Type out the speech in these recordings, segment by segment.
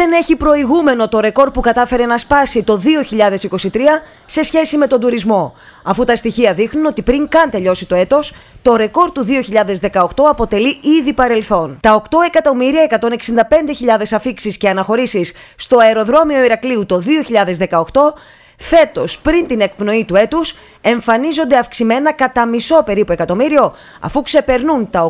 Δεν έχει προηγούμενο το ρεκόρ που κατάφερε να σπάσει το 2023 σε σχέση με τον τουρισμό, αφού τα στοιχεία δείχνουν ότι πριν καν τελειώσει το έτος, το ρεκόρ του 2018 αποτελεί ήδη παρελθόν. Τα 8.165.000 αφίξεις και αναχωρήσεις στο αεροδρόμιο Ηρακλείου το 2018, φέτος, πριν την εκπνοή του έτους, εμφανίζονται αυξημένα κατά μισό περίπου εκατομμύριο, αφού ξεπερνούν τα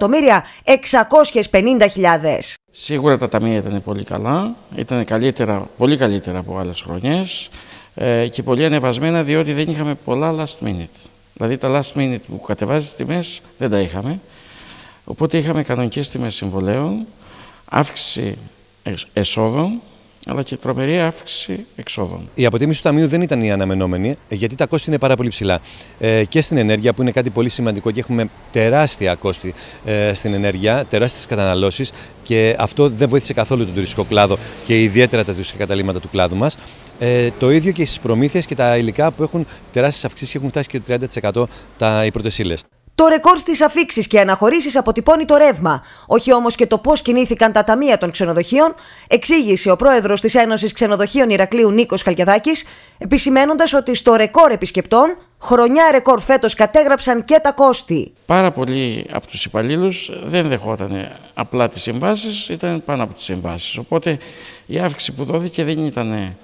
8.650.000. Σίγουρα τα ταμεία ήταν πολύ καλά, ήταν πολύ καλύτερα από άλλες χρονιές και πολύ ανεβασμένα, διότι δεν είχαμε πολλά last minute. Δηλαδή τα last minute που κατεβάζει τις τιμές δεν τα είχαμε, οπότε είχαμε κανονικές τιμές συμβολέων, αύξηση εσόδων, αλλά και τρομερή αύξηση εξόδων. Η αποτίμηση του ταμείου δεν ήταν η αναμενόμενη, γιατί τα κόστη είναι πάρα πολύ ψηλά. Και στην ενέργεια, που είναι κάτι πολύ σημαντικό και έχουμε τεράστια κόστη στην ενέργεια, τεράστιες καταναλώσεις, και αυτό δεν βοήθησε καθόλου τον τουριστικό κλάδο και ιδιαίτερα τα τουριστικά καταλύματα του κλάδου μας. Το ίδιο και στις προμήθειες και τα υλικά, που έχουν τεράστιες αυξήσεις και έχουν φτάσει και το 30% οι πρώτες ύλες. Το ρεκόρ στις αφίξεις και αναχωρήσεις αποτυπώνει το ρεύμα, όχι όμως και το πώς κινήθηκαν τα ταμεία των ξενοδοχείων, εξήγησε ο πρόεδρος της Ένωσης Ξενοδοχείων Ηρακλείου Νίκος Χαλκιαδάκης, επισημένοντας ότι στο ρεκόρ επισκεπτών, χρονιά ρεκόρ φέτος κατέγραψαν και τα κόστη. Πάρα πολλοί από τους υπαλλήλους δεν δεχόταν απλά τις συμβάσεις, ήταν πάνω από τις συμβάσεις. Οπότε η αύξηση που δόθηκε δεν ήταν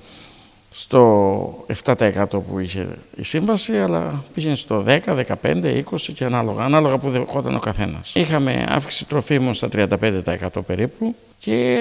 στο 7% που είχε η σύμβαση, αλλά πήγαινε στο 10, 15, 20 και ανάλογα που δεχόταν ο καθένας. Είχαμε αύξηση τροφίμων στα 35% περίπου και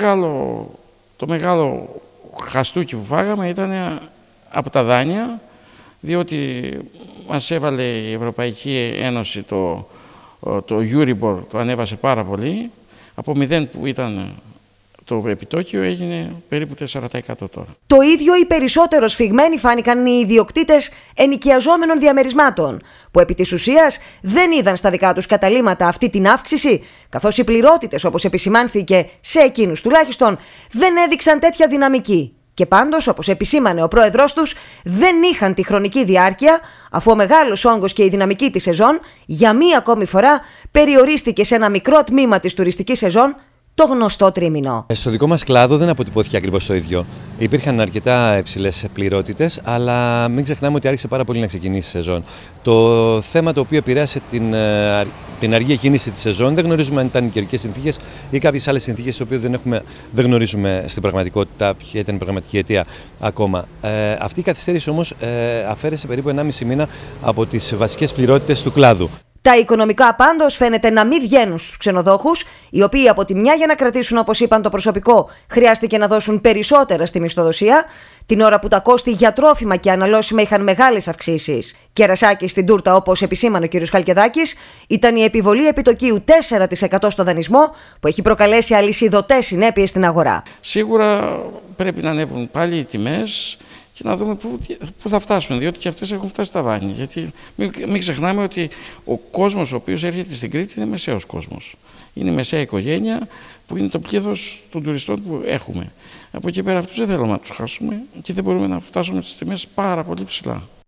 το μεγάλο χαστούκι που φάγαμε ήταν από τα δάνεια, διότι μας έβαλε η Ευρωπαϊκή Ένωση το Euribor, το ανέβασε πάρα πολύ, από 0 που ήταν το επιτόκιο έγινε περίπου 4% τώρα. Το ίδιο ή περισσότερο σφιγμένοι φάνηκαν οι ιδιοκτήτες ενοικιαζόμενων διαμερισμάτων, που επί της ουσίας δεν είδαν στα δικά τους καταλύματα αυτή την αύξηση, καθώς οι πληρότητες, όπως επισημάνθηκε σε εκείνους τουλάχιστον, δεν έδειξαν τέτοια δυναμική. Και πάντως, όπως επισήμανε ο πρόεδρός τους, δεν είχαν τη χρονική διάρκεια, αφού ο μεγάλος όγκος και η δυναμική της σεζόν για μία ακόμη φορά περιορίστηκε σε ένα μικρό τμήμα της τουριστικής σεζόν, το γνωστό τρίμηνο. Στο δικό μας κλάδο δεν αποτυπώθηκε ακριβώς το ίδιο. Υπήρχαν αρκετά υψηλές πληρότητες, αλλά μην ξεχνάμε ότι άρχισε πάρα πολύ να ξεκινήσει η σεζόν. Το θέμα το οποίο επηρέασε την αργή κίνηση της σεζόν, δεν γνωρίζουμε αν ήταν οι καιρικές συνθήκες ή κάποιες άλλες συνθήκες, τις οποίες δεν γνωρίζουμε στην πραγματικότητα ποια ήταν η πραγματική αιτία ακόμα. Αυτή η καθυστέρηση όμως αφαίρεσε περίπου 1,5 μήνα από τις βασικές πληρότητες του κλάδου. Τα οικονομικά πάντως φαίνεται να μην βγαίνουν στους ξενοδόχους, οι οποίοι από τη μια για να κρατήσουν, όπως είπαν, το προσωπικό, χρειάστηκε να δώσουν περισσότερα στη μισθοδοσία, την ώρα που τα κόστη για τρόφιμα και αναλώσιμα είχαν μεγάλες αυξήσεις. Κερασάκι στην τούρτα, όπως επισήμανε ο κ. Χαλκιαδάκης, ήταν η επιβολή επιτοκίου 4% στο δανεισμό, που έχει προκαλέσει αλυσιδωτές συνέπειες στην αγορά. Σίγουρα πρέπει να ανέβουν πάλι οι τιμές και να δούμε πού θα φτάσουν, διότι και αυτές έχουν φτάσει στα βάνη. Γιατί μην ξεχνάμε ότι ο κόσμος ο οποίος έρχεται στην Κρήτη είναι μεσαίος κόσμος. Είναι η μεσαία οικογένεια που είναι το πλήθος των τουριστών που έχουμε. Από εκεί πέρα αυτούς δεν θέλουμε να τους χάσουμε και δεν μπορούμε να φτάσουμε στις τιμές πάρα πολύ ψηλά.